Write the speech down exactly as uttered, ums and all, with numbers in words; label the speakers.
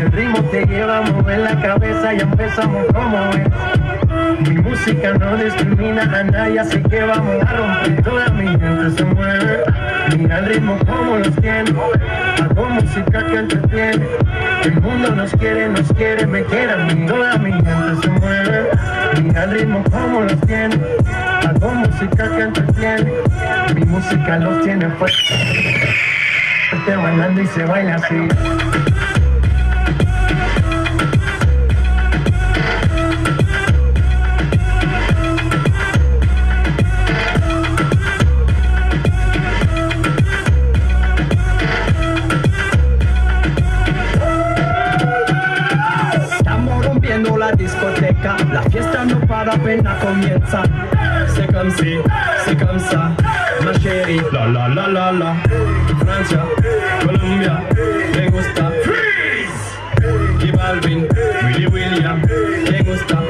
Speaker 1: el ritmo te lleva a mover la cabeza y empezamos como es. Mi música no discrimina a nadie, así que vamos a romper. Toda mi gente se mueve, mira el ritmo como los tiene. Hago música que entretiene, el mundo nos quiere, nos quiere, me quiere a mí. Toda mi gente se mueve, mira el ritmo como los tiene. Hago música que entretiene, mi música los tiene fuerte. Te bailando y se baila así.
Speaker 2: Estamos rompiendo la discoteca, la fiesta no para, apenas comienza. C'est comme si, c'est comme ça, ma chérie. La la la la la. Francia, Colombia, me gusta. Freeze. J Balvin, Willy William, me gusta.